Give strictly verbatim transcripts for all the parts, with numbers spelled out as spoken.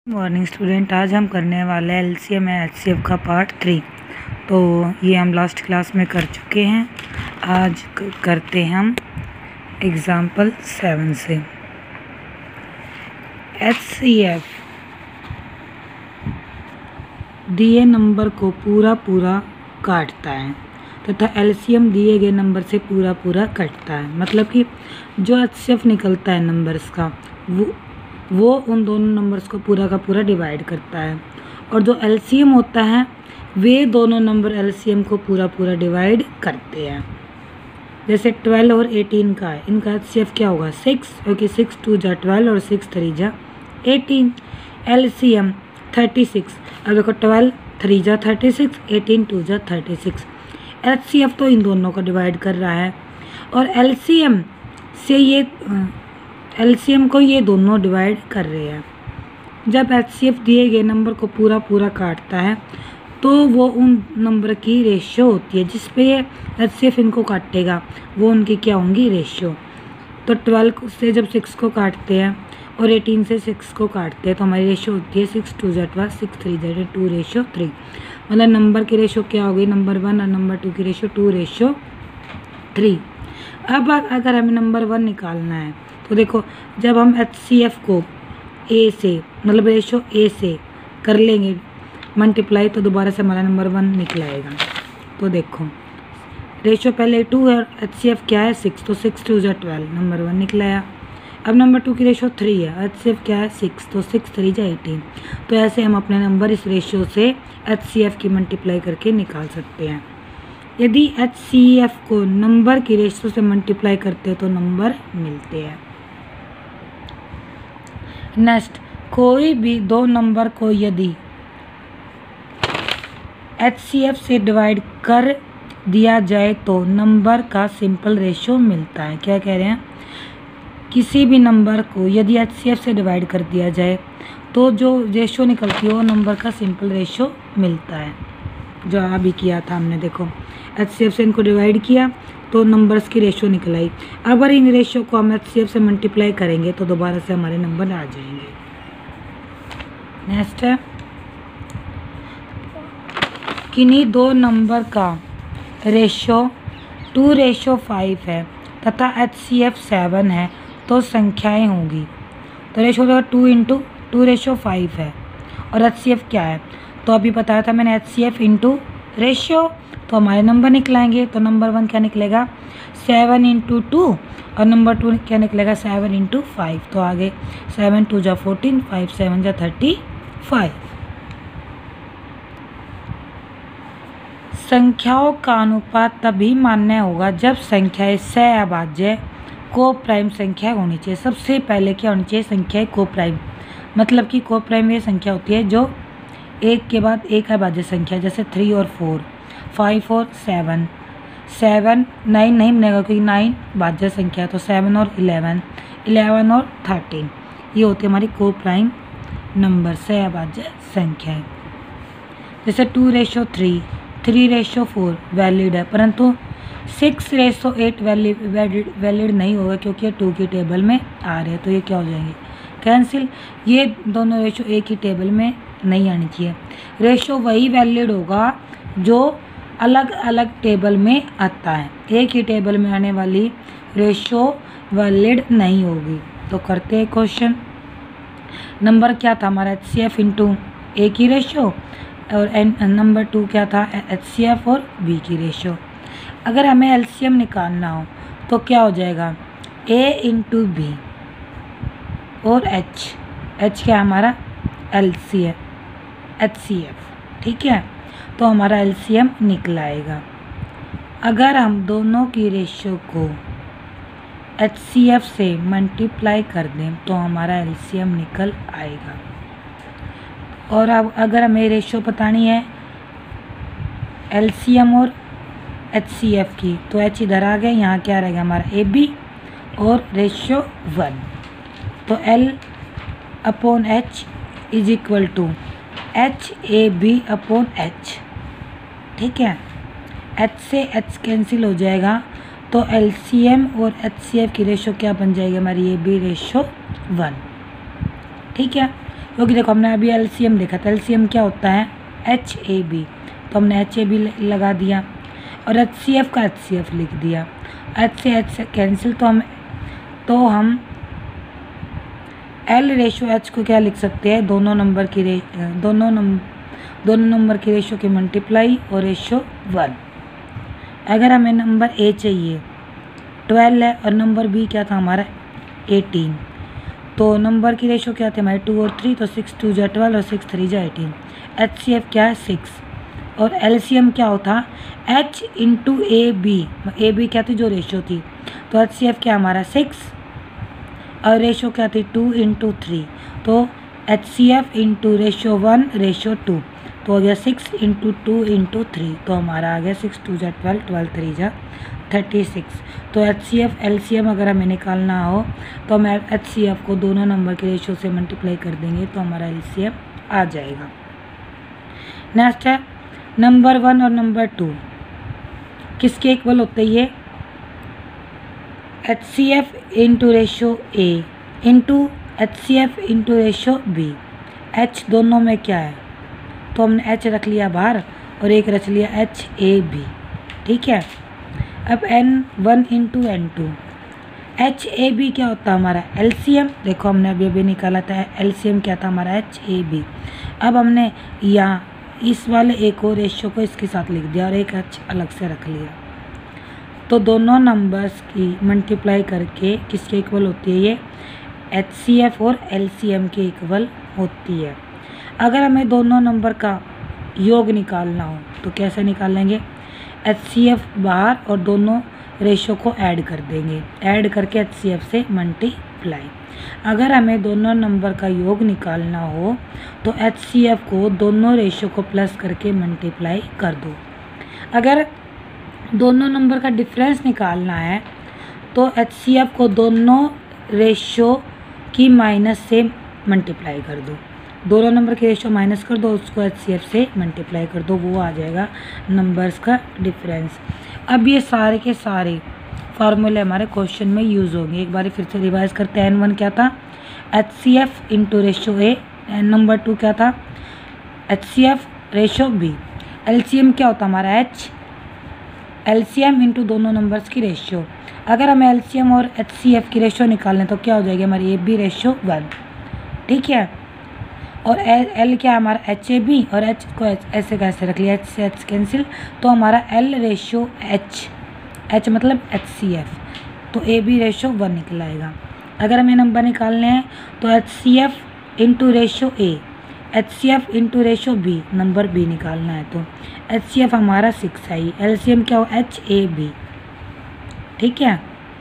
Morning student, आज हम करने वाले हैं एलसीएम एंड एचसीएफ का पार्ट थ्री। तो ये हम लास्ट क्लास में कर चुके हैं। आज करते हैं हम एग्जाम्पल सेवन से। एचसीएफ दिए नंबर को पूरा पूरा काटता है तथा एलसीएम दिए गए नंबर से पूरा पूरा कटता है। मतलब कि जो एचसीएफ निकलता है नंबर्स का वो वो उन दोनों नंबर्स को पूरा का पूरा डिवाइड करता है, और जो एलसीएम होता है वे दोनों नंबर एलसीएम को पूरा पूरा डिवाइड करते हैं। जैसे ट्वेल्व और एटीन का है, इनका एचसीएफ क्या होगा सिक्स, क्योंकि सिक्स टू जा ट्वेल्व और सिक्स थ्री जा एटीन। एलसीएम थर्टी सिक्स, अब देखो ट्वेल्व थ्री जा थर्टी सिक्स, एटीन टू जा थर्टी सिक्स। एचसीएफ तो इन दोनों को डिवाइड कर रहा है, और एलसीएम से ये एलसीएम को ये दोनों डिवाइड कर रहे हैं। जब एचसीएफ दिए गए नंबर को पूरा पूरा काटता है तो वो उन नंबर की रेशियो होती है जिस पे ये एचसीएफ इनको काटेगा, वो उनकी क्या होंगी रेशियो। तो ट्वेल्व से जब सिक्स को काटते हैं और एटीन से सिक्स को काटते हैं तो हमारी रेशियो होती है सिक्स टू जा ट्वेल्व, सिक्स थ्री जा टू रेशियो थ्री। मतलब नंबर की रेशियो क्या होगी, नंबर वन और नंबर टू की रेशियो टू रेशियो थ्री। अब अगर हमें नंबर वन निकालना है तो देखो, जब हम एचसीएफ को ए से मतलब रेशो ए से कर लेंगे मल्टीप्लाई तो दोबारा से हमारा नंबर वन निकलाएगा। तो देखो रेशो पहले टू है, एचसीएफ क्या है सिक्स, तो सिक्स टू जा ट्वेल्व, नंबर वन निकलाया। अब नंबर टू की रेशो थ्री है, एचसीएफ क्या है सिक्स, तो सिक्स थ्री जा एटीन। तो ऐसे हम अपने नंबर इस रेशो से एचसीएफ की मल्टीप्लाई करके निकाल सकते हैं। यदि एचसीएफ को नंबर की रेशो से मल्टीप्लाई करते हैं तो नंबर मिलते हैं। नेक्स्ट, कोई भी दो नंबर को यदि एचसीएफ से डिवाइड कर दिया जाए तो नंबर का सिंपल रेशो मिलता है। क्या कह रहे हैं, किसी भी नंबर को यदि एचसीएफ से डिवाइड कर दिया जाए तो जो रेशो निकलती है वो नंबर का सिंपल रेशो मिलता है। जो अभी किया था हमने, देखो एचसीएफ से इनको डिवाइड किया तो नंबर्स की रेशो निकल आई। अगर इन रेशो को हम एचसीएफ से मल्टीप्लाई करेंगे तो दोबारा से हमारे नंबर आ जाएंगे। नेक्स्ट है, किन्हीं दो नंबर का रेशो टू रेशो फाइव है तथा एचसीएफ सेवन है तो संख्याएं होंगी। तो ratio two into two ratio five है और एचसीएफ क्या है, तो अभी बताया था मैंने एचसीएफ इंटू रेशियो, तो हमारे नंबर निकलाएंगे। तो नंबर वन क्या निकलेगा सेवन इंटू टू, और नंबर टू क्या निकलेगा सेवन इंटू फाइव। तो आगे सेवन टू जा फोर्टीन, फाइव सेवन जा थर्टी फाइव। संख्याओं का अनुपात तभी मान्य होगा जब संख्याएं सह अभाज्य को प्राइम संख्या होनी चाहिए। सबसे पहले क्या होनी चाहिए, संख्याएं को प्राइम। मतलब कि को प्राइम ये संख्या होती है जो एक के बाद एक अभाज्य संख्या, जैसे थ्री और फोर, फाइव और सेवन, सेवन नाइन नहीं बनेगा क्योंकि नाइन भाज्य संख्या है, तो सेवन और इलेवन, इलेवन और थर्टीन, ये होती है हमारी को प्राइम नंबर से अभाज्य संख्याएं। जैसे two ratio three, three ratio four valid है, परंतु six ratio eight valid valid नहीं होगा क्योंकि ये टू की टेबल में आ रहे हैं, तो ये क्या हो जाएंगे कैंसिल। ये दोनों रेशो एक ही टेबल में नहीं आनी चाहिए। रेशो वही वैलिड होगा जो अलग अलग टेबल में आता है, एक ही टेबल में आने वाली रेशो वैलिड नहीं होगी। तो करते हैं क्वेश्चन। नंबर क्या था हमारा एचसीएफ इंटू ए की रेशो, और नंबर टू क्या था एचसीएफ और बी की रेशो। अगर हमें एलसीएम निकालना हो तो क्या हो जाएगा ए इंटू बी और एच, एच क्या हमारा एलसीएफ एचसीएफ, ठीक है। तो हमारा एलसीएम निकल आएगा। अगर हम दोनों की रेशियो को एचसीएफ से मल्टीप्लाई कर दें तो हमारा एलसीएम निकल आएगा। और अब अगर हमें रेशियो बतानी है एलसीएम और एचसीएफ की, तो एच इधर आ गया, यहाँ क्या रहेगा हमारा ए बी और रेशियो वन। तो L upon H is equal to H A B upon H, ठीक है। एच से एच कैंसिल हो जाएगा तो एलसीएम और एचसीएफ की रेशो क्या बन जाएगी हमारी, ए बी रेशो वन, ठीक है। क्योंकि देखो हमने अभी एलसीएम देखा था, एलसीएम क्या होता है एच ए बी, तो हमने एच ए बी लगा दिया और एच सी एफ का एच सी एफ लिख दिया। एच से एच से कैंसिल, तो हम तो हम एल रेशो एच को क्या लिख सकते हैं, दोनों नंबर की रे दोनों नंबर दोनों नंबर की रेशो की मल्टीप्लाई और रेशो वन। अगर हमें नंबर ए चाहिए ट्वेल्व है और नंबर बी क्या था हमारा एटीन, तो नंबर की रेशो क्या थे हमारे टू और थ्री, तो सिक्स टू जा ट्वेल्व और सिक्स थ्री जा एटीन। एच सी एफ क्या है सिक्स और एल सी एम क्या होता H into A B, A B क्या थी जो रेशो थी, तो एच सी एफ क्या हमारा सिक्स और रेशो क्या थी टू इंटू थ्री, तो H C F into ratio one ratio two, तो हो गया six into two into three, तो हमारा आ गया सिक्स टू जा ट्वेल्व, ट्वेल्व थ्री जा थर्टी सिक्स। तो H C F L C M अगर हमें निकालना हो तो हम एच सी एफ को दोनों नंबर के रेशो से मल्टीप्लाई कर देंगे तो हमारा एल सी एम आ जाएगा। नेक्स्ट है नंबर वन और नंबर टू किसके इक्वल होते हैं, ये H C F into ratio A into H C F into ratio B. H दोनों में क्या है, तो हमने एच रख लिया बाहर और एक रख लिया एच ए बी, ठीक है। अब N one into N two, H A B क्या होता है हमारा एल सी एम, देखो हमने अभी अभी निकाला था एल सी एम क्या था हमारा एच ए बी। अब हमने यहाँ इस वाले एक और रेशो को इसके साथ लिख दिया और एक एच अलग से रख लिया, तो दोनों नंबर्स की मल्टीप्लाई करके किसके इक्वल होती है, ये एच सी एफ और एल सी एम के इक्वल होती है। अगर हमें दोनों नंबर का योग निकालना हो तो कैसे निकालेंगे, एच सी एफ बाहर और दोनों रेशो को ऐड कर देंगे, ऐड करके एच सी एफ से मल्टीप्लाई। अगर हमें दोनों नंबर का योग निकालना हो तो एच सी एफ को दोनों रेशो को प्लस करके मल्टीप्लाई कर दो। अगर दोनों नंबर का डिफरेंस निकालना है तो एच सी एफ को दोनों रेशो की माइनस से मल्टीप्लाई कर दो, दोनों नंबर के रेशो माइनस कर दो, उसको एच सी एफ से मल्टीप्लाई कर दो, वो आ जाएगा नंबर्स का डिफरेंस। अब ये सारे के सारे फार्मूले हमारे क्वेश्चन में यूज़ होंगे। एक बार फिर से रिवाइज करते हैं। एन वन क्या था H C F into ratio A, N number two क्या था H C F ratio B. L C M क्या होता हमारा H, L C M into दोनों नंबर्स की रेशियो। अगर हमें एल सी एम और एच सी एफ की रेशियो निकालें तो क्या हो जाएगी हमारी ए बी रेशियो वन, ठीक है। और एल एल क्या है हमारा एच ए बी और एच को एच ऐसे कैसे रख लिया, एच से एच कैंसिल, तो हमारा एल रेशियो एच, एच मतलब एच सी एफ, तो ए बी रेशियो वन निकल आएगा। अगर हमें नंबर निकालने हैं तो H C F into ratio A, H C F into ratio B, number B निकालना है तो एच सी एफ हमारा सिक्स आई, एल सी एम क्या हो एच ए बी, ठीक है।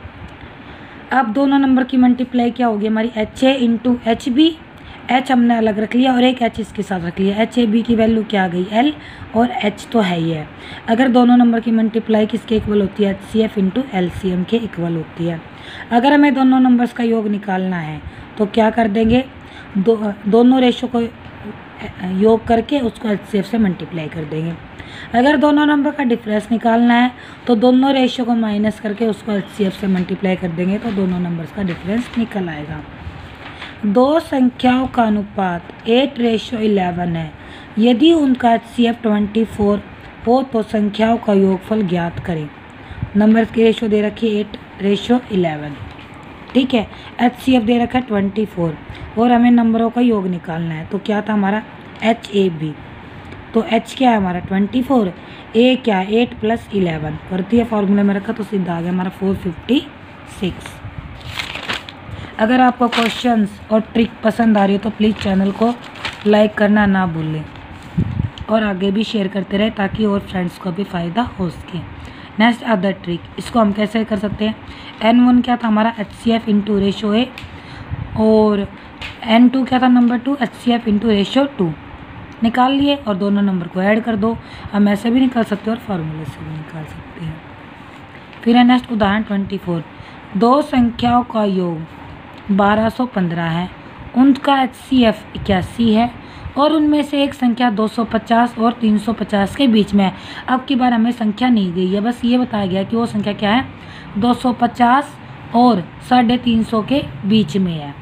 अब दोनों नंबर की मल्टीप्लाई क्या होगी हमारी H A into H B, H हमने अलग रख लिया और एक एच इसके साथ रख लिया, एच ए बी की वैल्यू क्या आ गई एल और एच तो है ही है। अगर दोनों नंबर की मल्टीप्लाई किसके इक्वल होती है H C F into L C M के इक्वल होती है। अगर हमें दोनों नंबर्स का योग निकालना है तो क्या कर देंगे, दो दोनों रेशो को योग करके उसको एच सी एफ से मल्टीप्लाई कर देंगे। अगर दोनों नंबर का डिफरेंस निकालना है तो दोनों रेशो को माइनस करके उसको एच सी एफ से मल्टीप्लाई कर देंगे तो दोनों नंबर्स का डिफरेंस निकल आएगा। दो संख्याओं का अनुपात एट रेशो इलेवन है, यदि उनका H C F twenty four हो तो संख्याओं का योगफल ज्ञात करें। नंबर की रेशो दे रखी है एट रेशो इलेवन, ठीक है। एच सी एफ दे रखा है ट्वेंटी फोर और हमें नंबरों का योग निकालना है तो क्या था हमारा एच ए बी, तो एच क्या है हमारा ट्वेंटी फोर, ए क्या है एट प्लस इलेवन, करती है फॉर्मूले में रखा तो सीधा आ गया हमारा फोर फिफ्टी सिक्स। अगर आपको क्वेश्चंस और ट्रिक पसंद आ रही हो तो प्लीज़ चैनल को लाइक करना ना भूलें और आगे भी शेयर करते रहे ताकि और फ्रेंड्स को भी फ़ायदा हो सके। नेक्स्ट अदर ट्रिक, इसको हम कैसे कर सकते हैं, एन वन क्या था हमारा H C F into ratio A और एन टू क्या था number two H C F into ratio two, निकाल लिए और दोनों नंबर को ऐड कर दो। हम ऐसे भी निकाल सकते हैं और फार्मूले से भी निकाल सकते हैं। फिर है नेक्स्ट उदाहरण ट्वेंटी फोर, दो संख्याओं का योग बारह सौ पंद्रह है, उनका एच सी एफ इक्यासी है और उनमें से एक संख्या दो सौ पचास और तीन सौ पचास के बीच में है। अब की बार हमें संख्या नहीं गई है, बस ये बताया गया कि वो संख्या क्या है दो सौ पचास और साढ़े तीन सौ के बीच में है।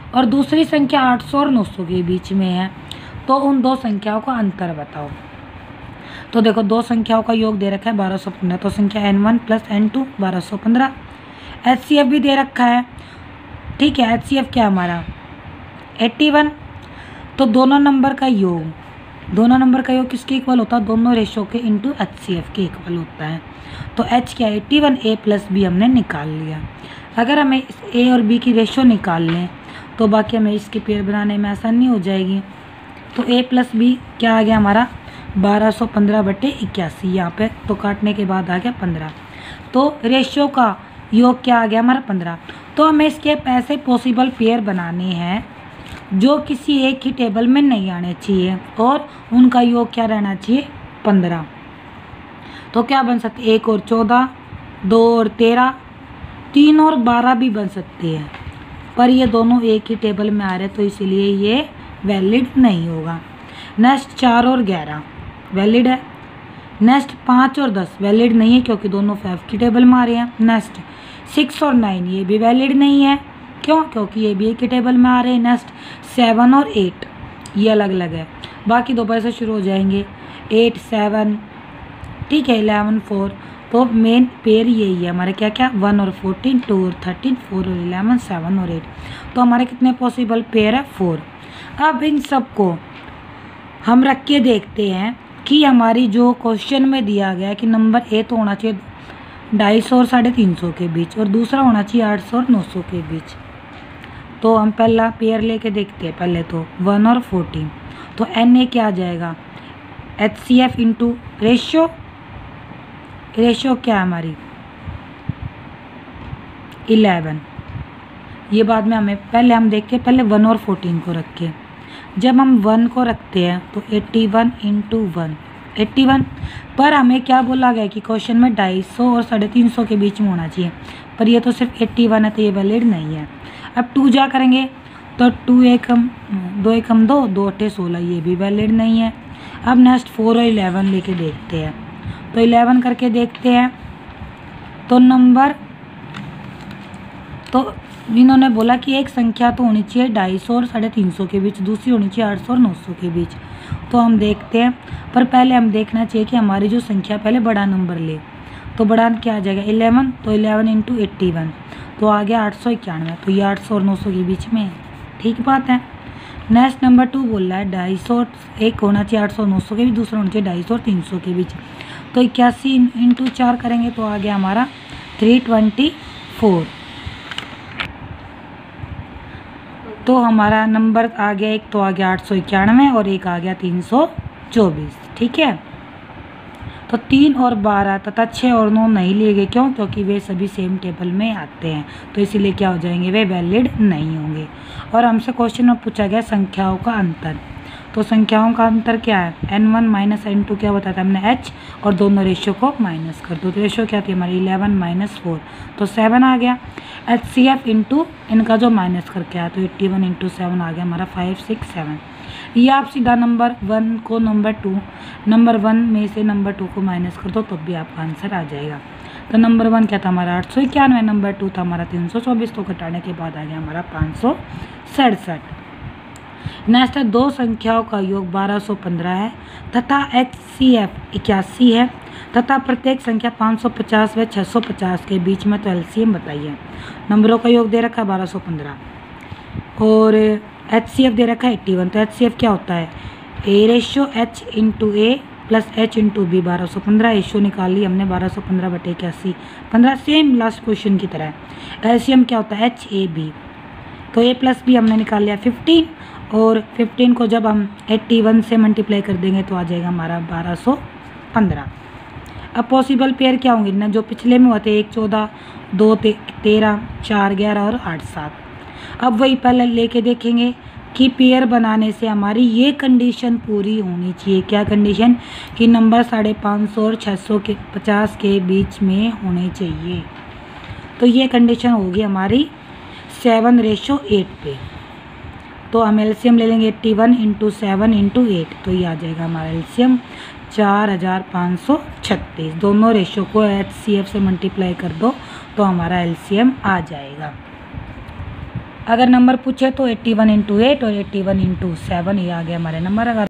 और दूसरी संख्या आठ सौ और नौ सौ के बीच में है, तो उन दो संख्याओं का अंतर बताओ। तो देखो दो संख्याओं का योग दे रखा है बारह सौ पंद्रह, तो संख्या N one plus N two बारह सौ पंद्रह। एच सी एफ भी दे रखा है, ठीक है। एच सी एफ क्या हमारा एट्टी वन। तो दोनों नंबर का योग, दोनों नंबर का योग किसके इक्वल होता है, दोनों रेशो के इंटू एच सी एफ के इक्वल होता है। तो एच क्या eighty one, A plus B हमने निकाल लिया। अगर हमें इस ए और बी की रेशो निकाल लें तो बाकी हमें इसके पेयर बनाने में आसानी हो जाएगी। तो ए प्लस बी क्या आ गया हमारा बारह सौ पंद्रह बटे इक्यासी, यहाँ पे तो काटने के बाद आ गया पंद्रह। तो रेशियो का योग क्या आ गया हमारा पंद्रह। तो हमें इसके ऐसे पॉसिबल पेयर बनाने हैं जो किसी एक ही टेबल में नहीं आने चाहिए और उनका योग क्या रहना चाहिए पंद्रह। तो क्या बन सकते, एक और चौदह, दो और तेरह, तीन और बारह भी बन सकते हैं, पर ये दोनों एक ही टेबल में आ रहे हैं तो इसीलिए ये वैलिड नहीं होगा। नेक्स्ट चार और ग्यारह वैलिड है। नेक्स्ट पाँच और दस वैलिड नहीं है क्योंकि दोनों फाइव की टेबल में आ रहे हैं। नेक्स्ट सिक्स और नाइन ये भी वैलिड नहीं है, क्यों, क्योंकि ये भी एक ही टेबल में आ रहे हैं। नेक्स्ट सेवन और एट ये अलग अलग है, बाकी दोपहर से शुरू हो जाएंगे। एट सेवन, ठीक है, इलेवन फोर। तो मेन पेयर यही है हमारे, क्या क्या, वन और फोर्टीन, टू और थर्टीन, फोर और इलेवन, सेवन और एट। तो हमारे कितने पॉसिबल पेयर है, फोर। अब इन सबको हम रख के देखते हैं कि हमारी जो क्वेश्चन में दिया गया है कि नंबर ए तो होना चाहिए ढाई सौ और साढ़े तीन सौ के बीच और दूसरा होना चाहिए आठ सौ और नौ सौ के बीच। तो हम पहला पेयर लेके देखते हैं। पहले तो वन और फोर्टीन, तो एन ए क्या आ जाएगा, H C F into ratio. Ratio क्या है हमारी इलेवन। ये बाद में हमें पहले हम देखते हैं, पहले वन और फोर्टीन को रख के। जब हम वन को रखते हैं तो eighty one into one eighty one, पर हमें क्या बोला गया कि क्वेश्चन में ढाई सौ और साढ़े तीन सौ के बीच में होना चाहिए, पर ये तो सिर्फ एट्टी वन है तो ये वैलिड नहीं है। अब टू जा करेंगे तो टू एकम दो एकम दो, दो अट्ठे सोलह, ये भी वैलिड नहीं है। अब नेक्स्ट फोर और इलेवन लेके देखते हैं। तो इलेवन करके देखते हैं तो नंबर, तो इन्होंने बोला कि एक संख्या तो होनी चाहिए ढाई सौ और साढ़े तीन सौ के बीच, दूसरी होनी चाहिए आठ सौ और नौ सौ के बीच। तो हम देखते हैं, पर पहले हम देखना चाहिए कि हमारी जो संख्या पहले बड़ा नंबर ले। तो बड़ा क्या आ जाएगा इलेवन, तो इलेवन इंटू एट्टी वन, तो आ गया आठ सौ इक्यानवे। तो ये आठ सौ और नौ सौ के बीच में है, ठीक बात है। नेक्स्ट नंबर टू बोल रहा है ढाई सौ, एक होना चाहिए आठ सौ नौ सौ के बीच, दूसरा होना चाहिए ढाई सौ और तीन सौ के बीच। तो इक्यासी इंटू चार करेंगे तो आ गया हमारा थ्री ट्वेंटी फोर। तो हमारा नंबर आ गया, एक तो आ गया आठ सौ इक्यानवे और एक आ गया तीन सौ चौबीस, ठीक है। तो तीन और बारह तथा छः और नौ नहीं लिए गए, क्यों, क्योंकि वे सभी सेम टेबल में आते हैं, तो इसीलिए क्या हो जाएंगे, वे वैलिड नहीं होंगे। और हमसे क्वेश्चन में पूछा गया संख्याओं का अंतर। तो संख्याओं का अंतर क्या है, N one minus N two क्या बताया था हमने, एच, और दोनों रेशियो को माइनस कर दो। तो रेशियो क्या थी हमारी इलेवन माइनस फोर, तो सेवन आ गया। एच सी एफ इंटू इनका जो माइनस करके आया तो एट्टी वन इंटू सेवन आ गया हमारा फाइव सिक्स सेवन। ये आप सीधा नंबर वन को नंबर टू, नंबर वन में से नंबर टू को माइनस कर दो तो भी आपका आंसर आ जाएगा। तो नंबर वन क्या था हमारा आठ सौ इक्यानवे, नंबर टू था हमारा तीन सौ चौबीस, तो घटाने के बाद आ गया हमारा पाँच सौ सड़सठ। नेक्स्ट है दो संख्याओं का योग बारह सौ पंद्रह है तथा एच सी एफ इक्यासी है तथा प्रत्येक संख्या पाँच सौ पचास व छः सौ पचास के बीच में, तो एलसीएम बताइए। नंबरों का योग दे रखा है बारह सौ पंद्रह और एच सी एफ दे रखा है एट्टी वन। तो एच सी एफ क्या होता है, A ratio H into A plus H into B. बारह सौ पंद्रह रेशियो निकाल ली हमने, बारह सौ पंद्रह बटे इक्यासी, पंद्रह, सेम लास्ट क्वेश्चन की तरह। एलसीएम क्या होता है, एच ए बी। तो ए प्लस बी हमने निकाल लिया फिफ्टीन, और फिफ्टीन को जब हम एट्टी वन से मल्टीप्लाई कर देंगे तो आ जाएगा हमारा बारह सौ पंद्रह। अब पॉसिबल पेयर क्या होंगे ना, जो पिछले में होते एक चौदह, दो ते, तेरह, चार ग्यारह और आठ सात। अब वही पहले लेके देखेंगे कि पेयर बनाने से हमारी ये कंडीशन पूरी होनी चाहिए, क्या कंडीशन, कि नंबर साढ़े पाँच सौ और छः सौ के पचास के बीच में होने चाहिए। तो ये कंडीशन होगी हमारी सेवन रेशो एट पे। तो हम एलसीएम ले लेंगे eighty one into seven into eight, तो ये आ जाएगा हमारा एलसीएम चार हज़ार पाँच सौ छत्तीस। दोनों रेशो को एच सी एफ से मल्टीप्लाई कर दो तो हमारा एलसीएम आ जाएगा। अगर नंबर पूछे तो एट्टी वन इंटू एट और एट्टी वन इंटू सेवन, ये आ गया हमारे नंबर। अगर